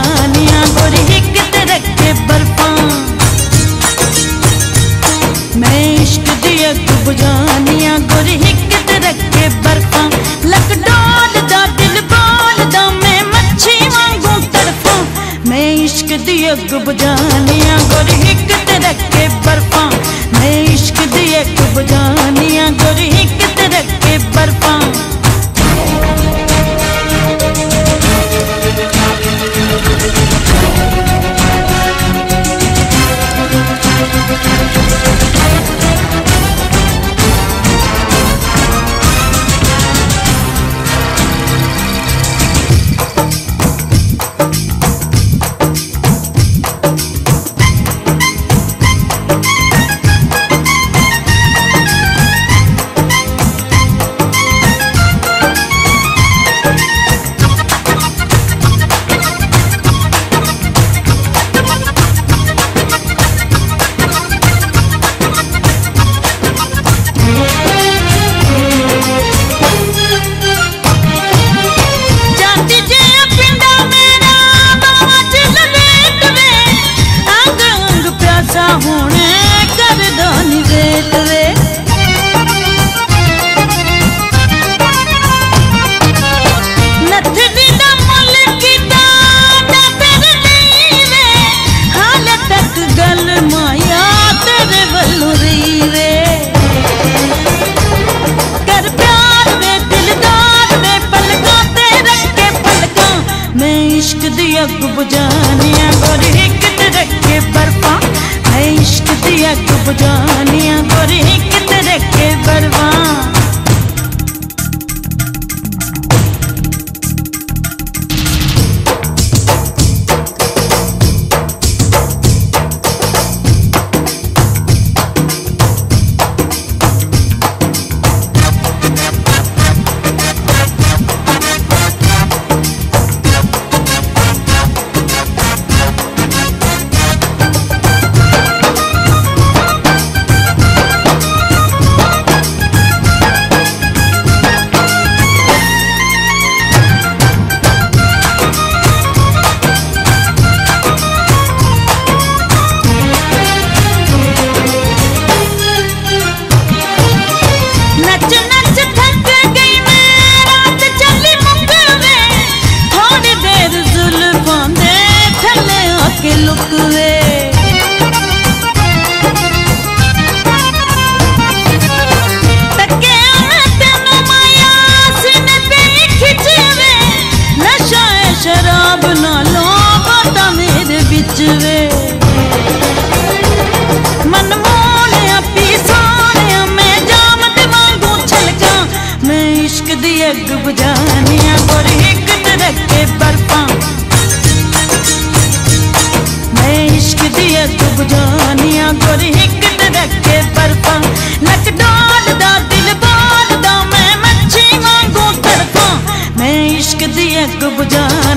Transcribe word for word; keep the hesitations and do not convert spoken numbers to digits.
बुझानियां गोरी हिक ते रखे बर्फां। मैं इश्क दी अग बुझानियां गोरी हिक ते रखे बर्फां। लक डोलदा दिल बोलदा मैं मच्छी वांगू तड़फां। मैं इश्क दी अग बुझानियां गोरी हिक ते रखे बर्फां। मैं इश्क दी अग बुझानियां गोरी हिक ते रखे बर्फां। इश्क दी अग बुझानियां गोरी हिक ते रखे बर्फां। मैं इश्क दी अग बुझानियां गोरी हिक ते रखे बर्फां। शराब ना लो बाता मेरे बिच वे मन मोने पी सोने मैं जाम ते वांगू छलका। मैं इश्क दी अग बुझानियां गोरी हिक ते रखे बर्फां। मैं इश्क दी अग बुझानियां गोरी हिक ते रखे बर्फां। लक डोलदा दिल बोलदा मैं मच्छी वांगू तड़फां। मैं इश्क दी अग बुझा